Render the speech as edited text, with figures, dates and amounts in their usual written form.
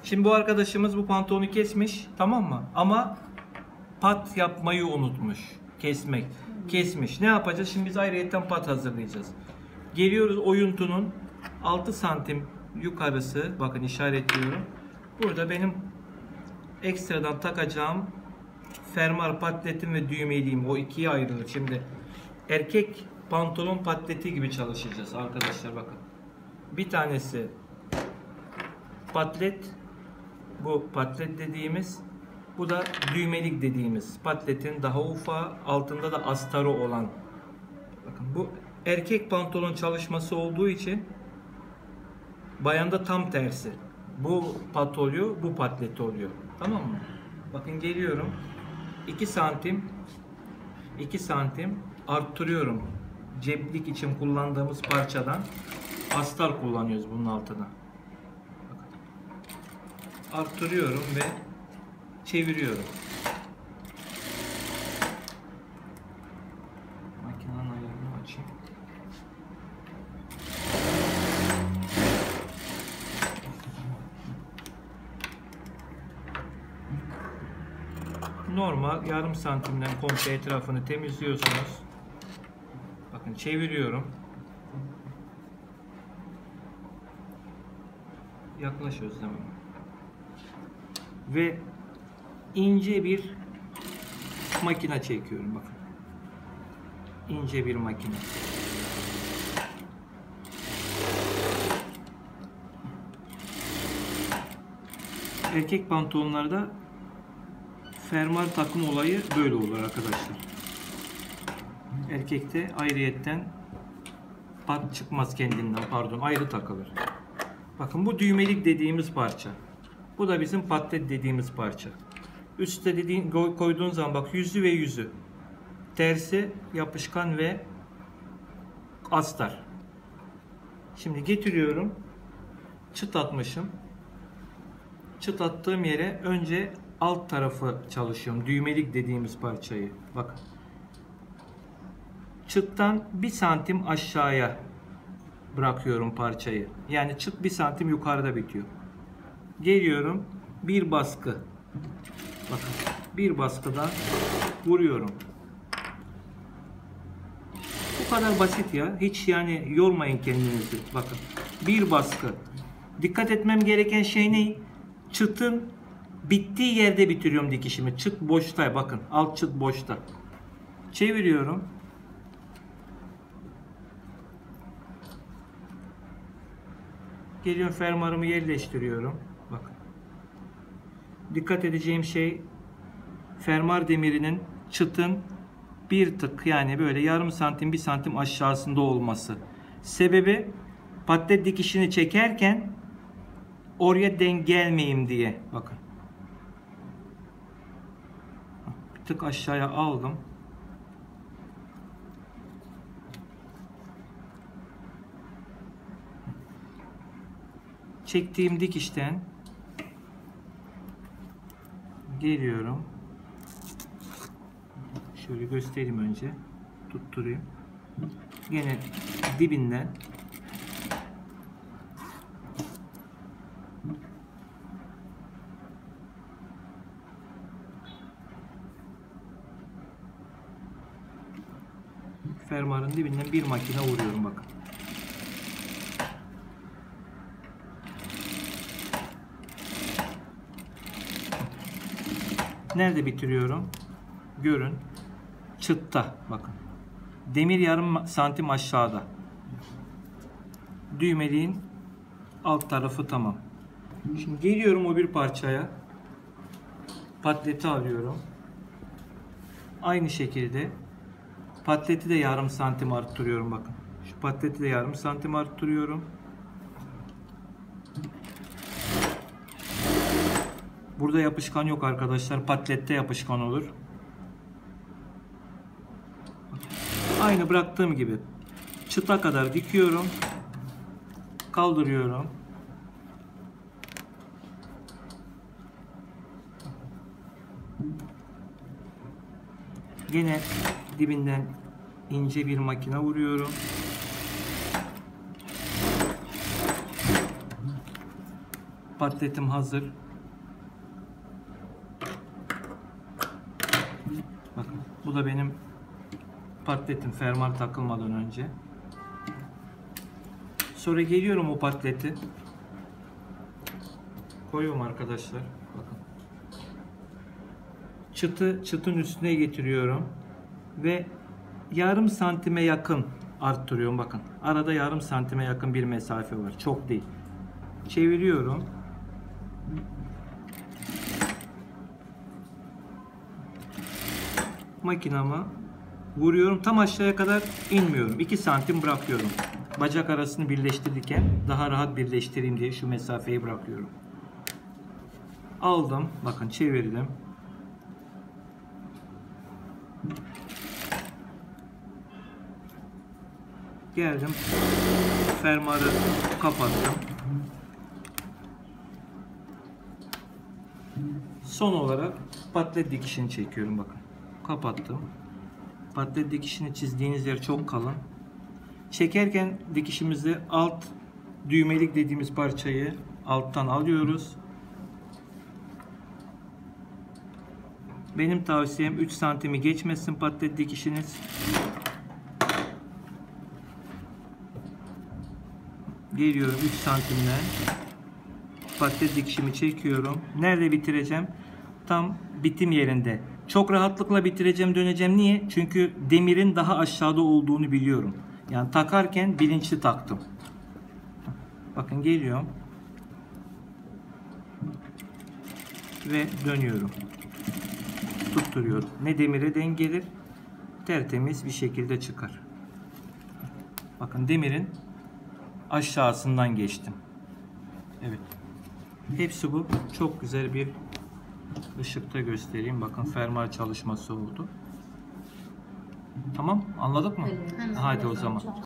Şimdi bu arkadaşımız bu pantolonu kesmiş, tamam mı? Ama pat yapmayı unutmuş. Kesmiş. Ne yapacağız? Şimdi biz ayrıyetten pat hazırlayacağız. Geliyoruz oyuntunun 6 santim yukarısı. Bakın işaretliyorum. Burada benim ekstradan takacağım fermuar patletim ve düğmeliğim, o ikiye ayrılır. Şimdi erkek pantolon patleti gibi çalışacağız arkadaşlar, bakın. Bir tanesi patlet, bu patlet dediğimiz, bu da düğmelik dediğimiz patletin daha ufağı, altında da astarı olan. Bakın bu erkek pantolon çalışması olduğu için bayanda tam tersi. Bu pat oluyor, bu patlet oluyor. Tamam mı? Bakın geliyorum. 2 santim arttırıyorum. Ceplik için kullandığımız parçadan astar kullanıyoruz bunun altına. Bakın. Arttırıyorum ve çeviriyorum. Makinenin ayarını açayım. Normal yarım santimden komple etrafını temizliyorsunuz. Bakın çeviriyorum. Yaklaşıyoruz, değil mi? Ve ince bir makine çekiyorum, bakın. İnce bir makine. Erkek pantolonlarda fermuar takım olayı böyle olur arkadaşlar. Erkekte ayrıyetten pat çıkmaz kendinden, pardon, ayrı takılır. Bakın bu düğmelik dediğimiz parça. Bu da bizim patlet dediğimiz parça. Üstte koyduğun zaman bak, yüzü ve yüzü. Tersi yapışkan ve astar. Şimdi getiriyorum. Çıt atmışım. Çıt attığım yere önce alt tarafı çalışıyorum. Düğmelik dediğimiz parçayı. Bakın. Çıttan 1 santim aşağıya bırakıyorum parçayı. Yani çıt 1 santim yukarıda bitiyor. Geliyorum. Bir baskı. Bakın. Bir baskıda vuruyorum. Bu kadar basit ya. Hiç yani yormayın kendinizi. Bakın. Bir baskı. Dikkat etmem gereken şey ne? Çıtın bittiği yerde bitiriyorum dikişimi. Çıt boşta. Bakın. Alt çıt boşta. Çeviriyorum. Geliyorum, fermuarımı yerleştiriyorum. Bakın. Dikkat edeceğim şey, fermuar demirinin çıtın bir tık, yani böyle yarım santim 1 santim aşağısında olması. Sebebi patlet dikişini çekerken oraya denk gelmeyeyim diye. Bakın. Bir tık aşağıya aldım. Çektiğim dikişten geliyorum. Şöyle göstereyim önce. Tutturayım. Gene dibinden fermuarın dibinden bir makine vuruyorum, bakın. Nerede bitiriyorum? Görün. Çıtta. Bakın. Demir yarım santim aşağıda. Düğmeliğin alt tarafı tamam. Şimdi geliyorum o bir parçaya. Patleti alıyorum. Aynı şekilde patleti de yarım santim arttırıyorum, bakın. Şu patleti de yarım santim arttırıyorum. Burada yapışkan yok arkadaşlar. Patlette yapışkan olur. Aynı bıraktığım gibi çıta kadar dikiyorum. Kaldırıyorum. Yine dibinden ince bir makine vuruyorum. Patletim hazır. Bakın bu da benim patletim fermuar takılmadan önce. Sonra geliyorum o patleti. Koyuyorum arkadaşlar. Bakın. Çıtın üstüne getiriyorum ve yarım santime yakın arttırıyorum. Bakın arada yarım santime yakın bir mesafe var. Çok değil. Çeviriyorum. Makinama vuruyorum. Tam aşağıya kadar inmiyorum. 2 santim bırakıyorum. Bacak arasını birleştirirken daha rahat birleştireyim diye şu mesafeyi bırakıyorum. Aldım. Bakın çevirdim. Geldim. Fermuarı kapattım. Son olarak patlet dikişini çekiyorum bakın. Kapattım. Patlet dikişini çizdiğiniz yer çok kalın. Çekerken dikişimizi alt düğmelik dediğimiz parçayı alttan alıyoruz. Benim tavsiyem 3 santimi geçmesin patlet dikişiniz. Geliyorum 3 santimden. Patlet dikişimi çekiyorum. Nerede bitireceğim? Tam bitim yerinde. Çok rahatlıkla bitireceğim, döneceğim. Niye? Çünkü demirin daha aşağıda olduğunu biliyorum. Yani takarken bilinçli taktım. Bakın geliyorum. Ve dönüyorum. Tutturuyorum. Ne demire denk gelir, tertemiz bir şekilde çıkar. Bakın demirin aşağısından geçtim. Evet. Hepsi bu. Çok güzel bir ışıkta göstereyim. Bakın fermuar çalışması oldu. Tamam. Anladık mı? Hadi o zaman.